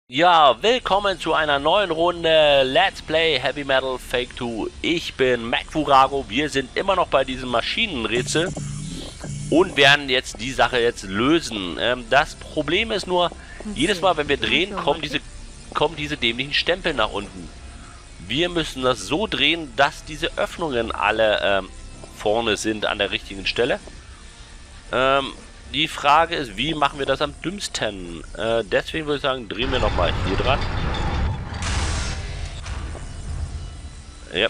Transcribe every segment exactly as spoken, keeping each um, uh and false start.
Ja, willkommen zu einer neuen Runde Let's Play Heavy Metal Fake zwei. Ich bin MacFurago, wir sind immer noch bei diesem Maschinenrätsel und werden jetzt die Sache jetzt lösen. Ähm, das Problem ist nur, jedes Mal wenn wir drehen, kommen diese, kommen diese dämlichen Stempel nach unten. Wir müssen das so drehen, dass diese Öffnungen alle ähm, vorne sind an der richtigen Stelle. Ähm... Die Frage ist, wie machen wir das am dümmsten? Äh, deswegen würde ich sagen, drehen wir nochmal hier dran. Ja.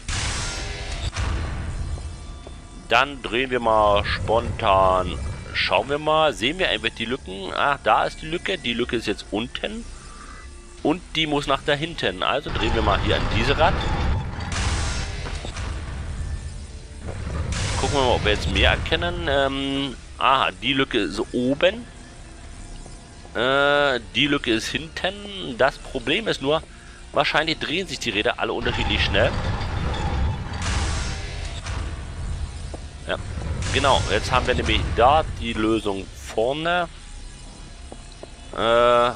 Dann drehen wir mal spontan. Schauen wir mal. Sehen wir einfach die Lücken? Ach, da ist die Lücke. Die Lücke ist jetzt unten. Und die muss nach da hinten. Also drehen wir mal hier an diese Rad. Gucken wir mal, ob wir jetzt mehr erkennen. Ähm... Aha, die Lücke ist oben. Äh, die Lücke ist hinten. Das Problem ist nur, wahrscheinlich drehen sich die Räder alle unterschiedlich schnell. Ja, genau. Jetzt haben wir nämlich da die Lösung vorne. Äh,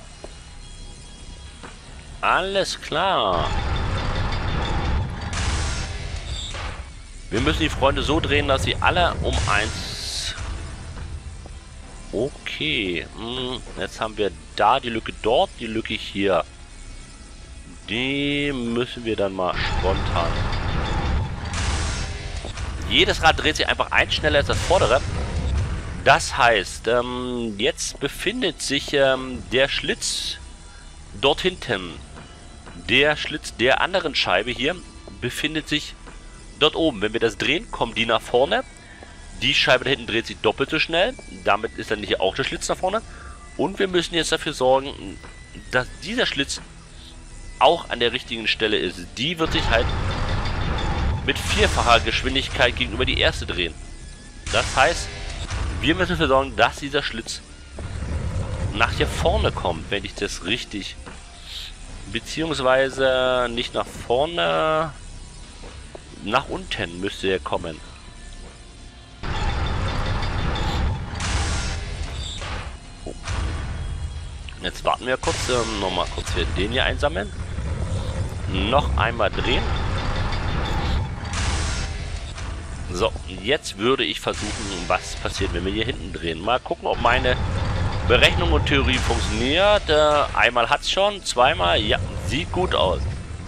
alles klar. Wir müssen die Freunde so drehen, dass sie alle um eins... Okay, jetzt haben wir da die Lücke dort, die Lücke hier. Die müssen wir dann mal spontan. Jedes Rad dreht sich einfach eins schneller als das vordere. Das heißt, ähm, jetzt befindet sich ähm, der Schlitz dort hinten. Der Schlitz der anderen Scheibe hier befindet sich dort oben. Wenn wir das drehen, kommen die nach vorne. Die Scheibe da hinten dreht sich doppelt so schnell. Damit ist dann hier auch der Schlitz nach vorne. Und wir müssen jetzt dafür sorgen, dass dieser Schlitz auch an der richtigen Stelle ist. Die wird sich halt mit vierfacher Geschwindigkeit gegenüber die erste drehen. Das heißt, wir müssen dafür sorgen, dass dieser Schlitz nach hier vorne kommt, wenn ich das richtig... Beziehungsweise nicht nach vorne... Nach unten müsste er kommen. Jetzt warten wir kurz, ähm, nochmal kurz hier den hier einsammeln. Noch einmal drehen. So, jetzt würde ich versuchen, was passiert, wenn wir hier hinten drehen. Mal gucken, ob meine Berechnung und Theorie funktioniert. Äh, einmal hat es schon, zweimal, ja, sieht gut aus.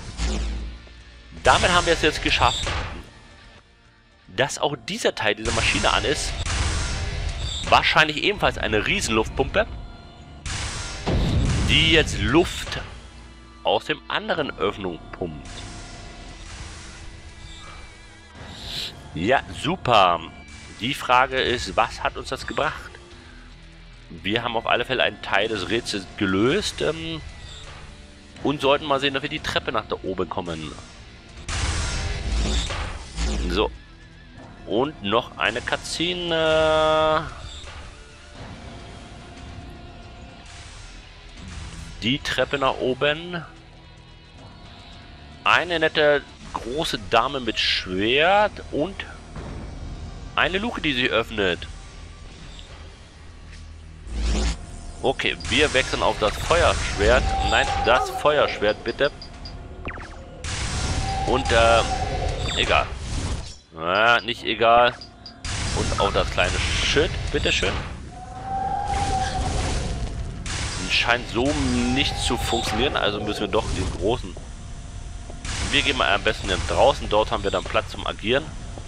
Damit haben wir es jetzt geschafft, dass auch dieser Teil dieser Maschine an ist. Wahrscheinlich ebenfalls eine Riesenluftpumpe, die jetzt Luft aus dem anderen Öffnung pumpt. Ja, super. Die Frage ist, was hat uns das gebracht? Wir haben auf alle Fälle einen Teil des Rätsels gelöst ähm, und sollten mal sehen, dass wir die Treppe nach da oben kommen. So. Und noch eine Cutscene. Die Treppe nach oben. Eine nette große Dame mit Schwert und eine Luke, die sich öffnet. Okay, wir wechseln auf das Feuerschwert. Nein, das Feuerschwert bitte. Und äh, egal. Ah, nicht egal. Und auch das kleine Schild, bitteschön. Scheint so nicht zu funktionieren, also müssen wir doch den großen. Wir gehen mal am besten draußen, dort haben wir dann Platz zum Agieren.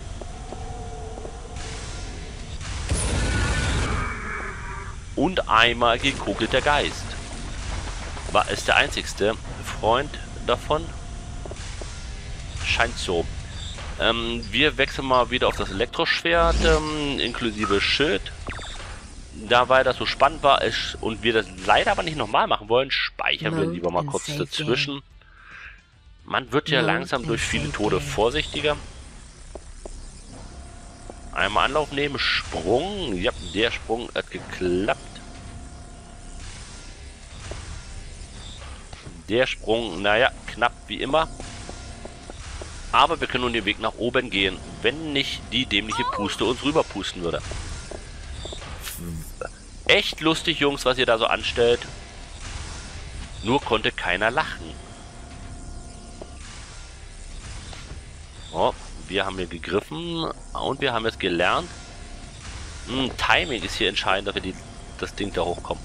Und einmal gekokelt der Geist. War ist der einzigste Freund davon? Scheint so. Ähm, wir wechseln mal wieder auf das Elektroschwert, ähm, inklusive Schild. Da weil das so spannend war ist und wir das leider aber nicht nochmal machen wollen, speichern wir lieber mal kurz dazwischen. Man wird ja langsam durch viele Tode vorsichtiger. Einmal Anlauf nehmen, Sprung. Ja, der Sprung hat geklappt. Der Sprung, naja, knapp wie immer. Aber wir können nun den Weg nach oben gehen, wenn nicht die dämliche Puste uns rüberpusten würde. Echt lustig, Jungs, was ihr da so anstellt. Nur konnte keiner lachen. Oh, wir haben hier gegriffen und wir haben jetzt gelernt. Hm, Timing ist hier entscheidend, dass wir die, das Ding da hochkommen.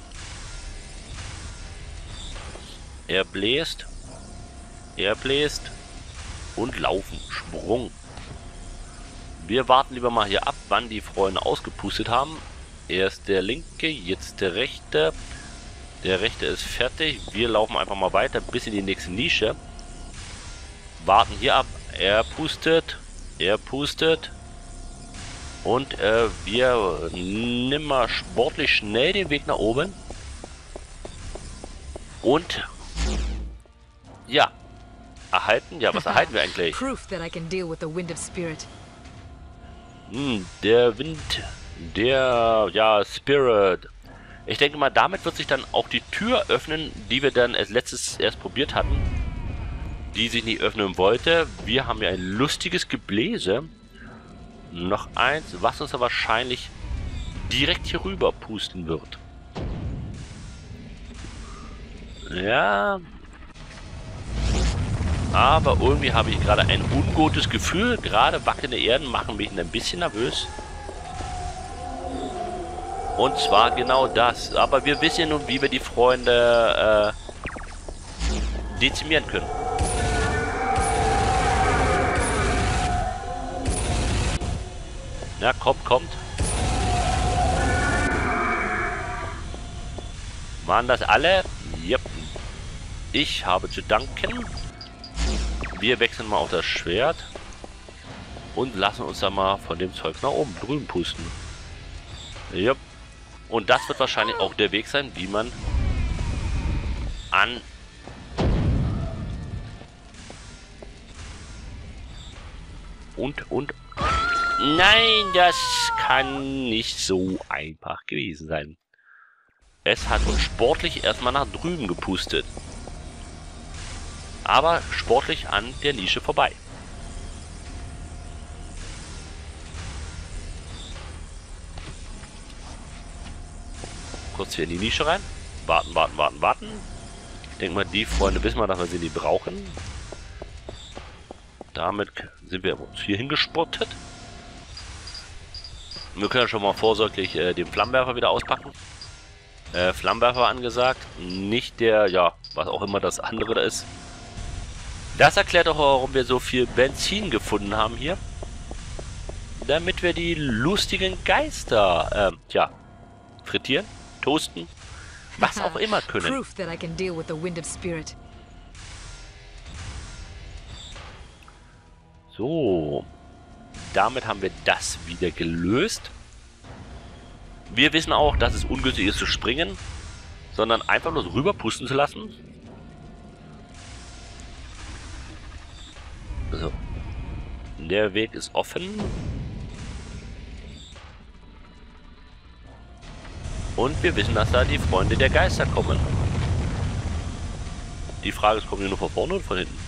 Er bläst. Er bläst. Und laufen. Sprung. Wir warten lieber mal hier ab, wann die Freunde ausgepustet haben. Erst der linke, jetzt der rechte. Der rechte ist fertig. Wir laufen einfach mal weiter bis in die nächste Nische. Warten hier ab. Er pustet. Er pustet. Und äh, wir nehmen mal sportlich schnell den Weg nach oben. Und ja, erhalten. Ja, was erhalten wir eigentlich? Proof that I can deal with the wind of spirit. Hm, der Wind, der, ja, Spirit. Ich denke mal, damit wird sich dann auch die Tür öffnen, die wir dann als letztes erst probiert hatten. Die sich nicht öffnen wollte. Wir haben ja ein lustiges Gebläse. Noch eins, was uns ja wahrscheinlich direkt hier rüber pusten wird. Ja. Aber irgendwie habe ich gerade ein ungutes Gefühl. Gerade wackelnde Erden machen mich ein bisschen nervös. Und zwar genau das. Aber wir wissen ja nun, wie wir die Freunde äh, dezimieren können. Ja, kommt, kommt. Waren das alle? Yep. Ich habe zu danken. Wir wechseln mal auf das Schwert. Und lassen uns da mal von dem Zeug nach oben drüben pusten. Yep. Und das wird wahrscheinlich auch der Weg sein, wie man an und und nein, das kann nicht so einfach gewesen sein. Es hat uns sportlich erstmal nach drüben gepustet. Aber sportlich an der Nische vorbei. Kurz hier in die Nische rein. Warten, warten, warten, warten. Ich denke mal, die Freunde wissen wir, dass wir sie nicht brauchen. Damit sind wir uns hier hingespottet. Wir können schon mal vorsorglich äh, den Flammenwerfer wieder auspacken. Äh, Flammenwerfer angesagt. Nicht der, ja, was auch immer das andere da ist. Das erklärt auch, warum wir so viel Benzin gefunden haben hier. Damit wir die lustigen Geister, äh, ja, frittieren, toasten, was auch immer können. Proof that I can deal with the wind of spirit. So, damit haben wir das wieder gelöst. Wir wissen auch, dass es ungünstig ist zu springen, sondern einfach nur so rüber pusten zu lassen. So, der Weg ist offen. Und wir wissen, dass da die Freunde der Geister kommen. Die Frage ist, kommen die nur von vorne oder von hinten?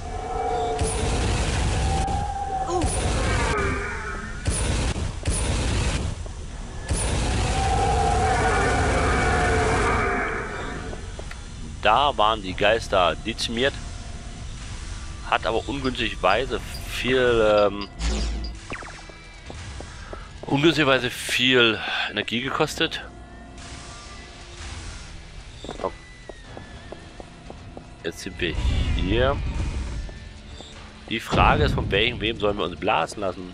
Da waren die Geister dezimiert. Hat aber ungünstigweise viel ähm, ungünstigerweise viel Energie gekostet. Oh. Jetzt sind wir hier. Die Frage ist, von welchem wem sollen wir uns blasen lassen?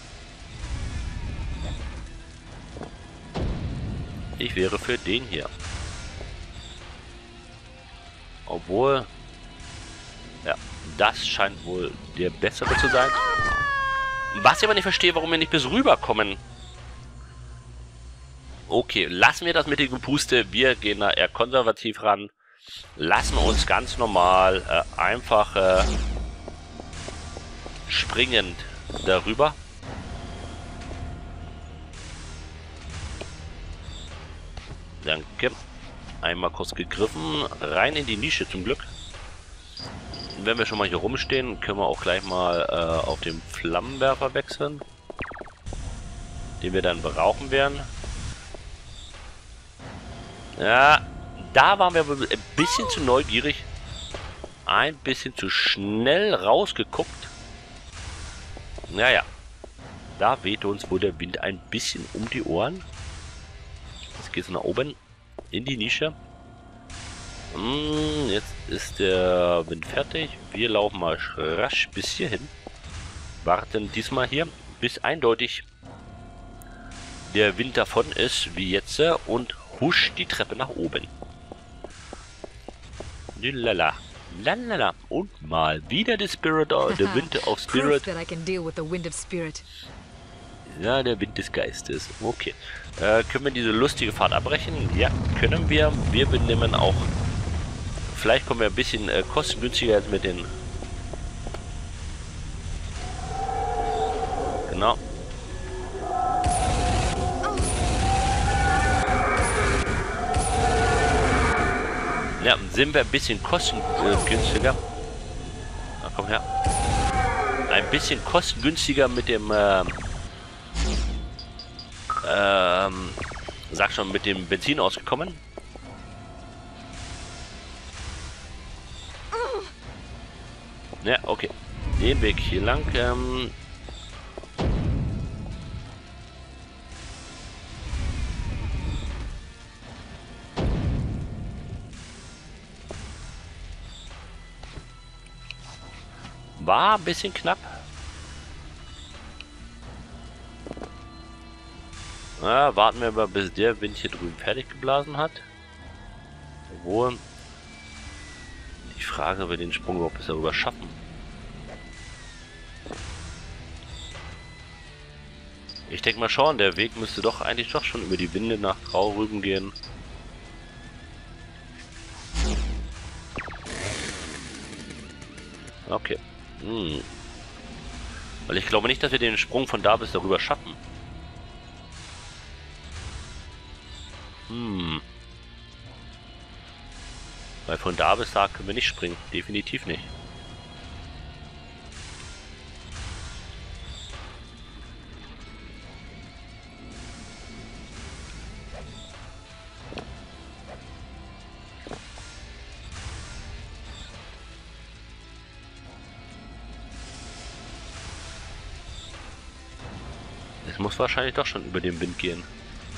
Ich wäre für den hier. Obwohl, ja, das scheint wohl der bessere zu sein. Was ich aber nicht verstehe, warum wir nicht bis rüberkommen. Okay, lassen wir das mit dem Gepuste. Wir gehen da eher konservativ ran. Lassen uns ganz normal äh, einfach äh, springend darüber. Danke. Einmal kurz gegriffen. Rein in die Nische zum Glück. Wenn wir schon mal hier rumstehen, können wir auch gleich mal äh, auf den Flammenwerfer wechseln. Den wir dann brauchen werden. Ja, Da waren wir ein bisschen zu neugierig. Ein bisschen zu schnell rausgeguckt. Naja. Da wehte uns wohl der Wind ein bisschen um die Ohren. Jetzt geht es nach oben in die Nische. Hm, jetzt ist der Wind fertig. Wir laufen mal rasch bis hierhin. Warten diesmal hier, bis eindeutig der Wind davon ist, wie jetzt, und husch die Treppe nach oben. Lala. Lalala. Und mal wieder der Spirit, der Wind of Spirit. Proof that I can deal with the wind of spirit. Ja, der Wind des Geistes. Okay. Äh, können wir diese lustige Fahrt abbrechen? Ja, können wir. Wir benehmen auch... Vielleicht kommen wir ein bisschen äh, kostengünstiger als mit den... Genau. Ja, sind wir ein bisschen kostengünstiger. Na, komm her. Ein bisschen kostengünstiger mit dem... Ähm, ähm, sag schon, mit dem Benzin ausgekommen. Ja, okay. Den Weg hier lang. Ähm, war ein bisschen knapp. Ja, warten wir mal, bis der Wind hier drüben fertig geblasen hat. Obwohl, die Frage, ob wir den Sprung überhaupt bis darüber schaffen. Ich denke mal schon, der Weg müsste doch eigentlich doch schon über die Winde nach Graurüben gehen. Okay. Hm. Weil ich glaube nicht, dass wir den Sprung von da bis darüber schaffen. Hm. Weil von da bis da können wir nicht springen. Definitiv nicht. Es muss wahrscheinlich doch schon über den Wind gehen.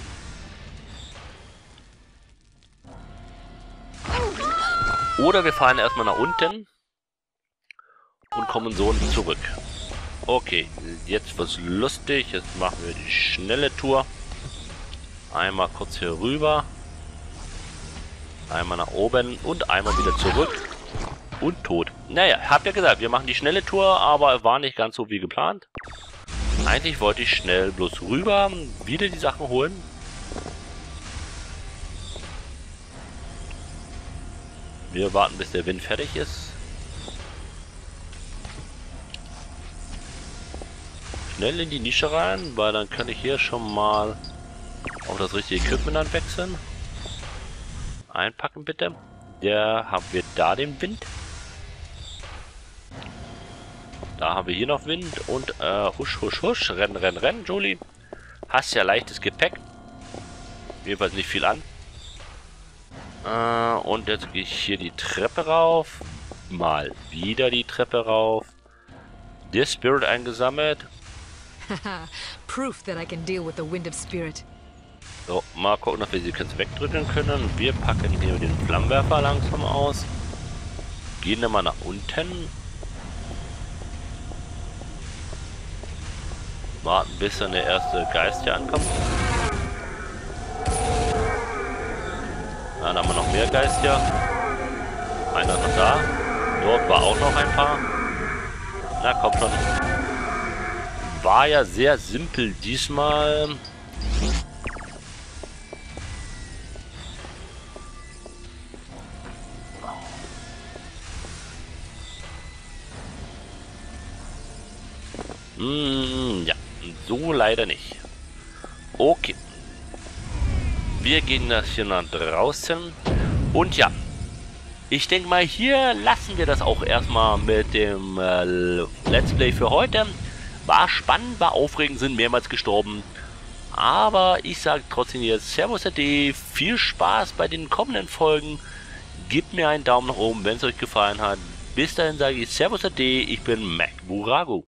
Oder wir fahren erstmal nach unten und kommen so zurück. Okay, jetzt wird's lustig. Jetzt machen wir die schnelle Tour. Einmal kurz hier rüber. Einmal nach oben und einmal wieder zurück. Und tot. Naja, habt ihr gesagt, wir machen die schnelle Tour, aber war nicht ganz so wie geplant. Eigentlich wollte ich schnell bloß rüber, wieder die Sachen holen. Wir warten, bis der Wind fertig ist. Schnell in die Nische rein, weil dann kann ich hier schon mal auf das richtige Equipment dann wechseln. Einpacken bitte. Der haben wir da den Wind. Da haben wir hier noch Wind und äh, husch, husch, husch. Rennen, rennen, rennen, Julie. Hast ja leichtes Gepäck. Jedenfalls nicht viel an. Äh, und jetzt gehe ich hier die Treppe rauf. Mal wieder die Treppe rauf. Der Spirit eingesammelt. Proof that I can deal with the wind of spirit. So, mal gucken, ob wir sie kurz wegdrücken können. Wir packen hier den Flammenwerfer langsam aus. Gehen dann mal nach unten. Warten, bis dann der erste Geist hier ankommt. Dann haben wir noch mehr Geist hier. Einer noch da. Dort war auch noch ein paar. Na, komm schon. War ja sehr simpel diesmal. Hm, ja, so leider nicht. Okay. Wir gehen das hier nach draußen. Und ja, ich denke mal, hier lassen wir das auch erstmal mit dem äh, Let's Play für heute. War spannend, war aufregend, sind mehrmals gestorben. Aber ich sage trotzdem jetzt Servus Ade, viel Spaß bei den kommenden Folgen. Gebt mir einen Daumen nach oben, wenn es euch gefallen hat. Bis dahin sage ich Servus Ade, ich bin Mac Burago.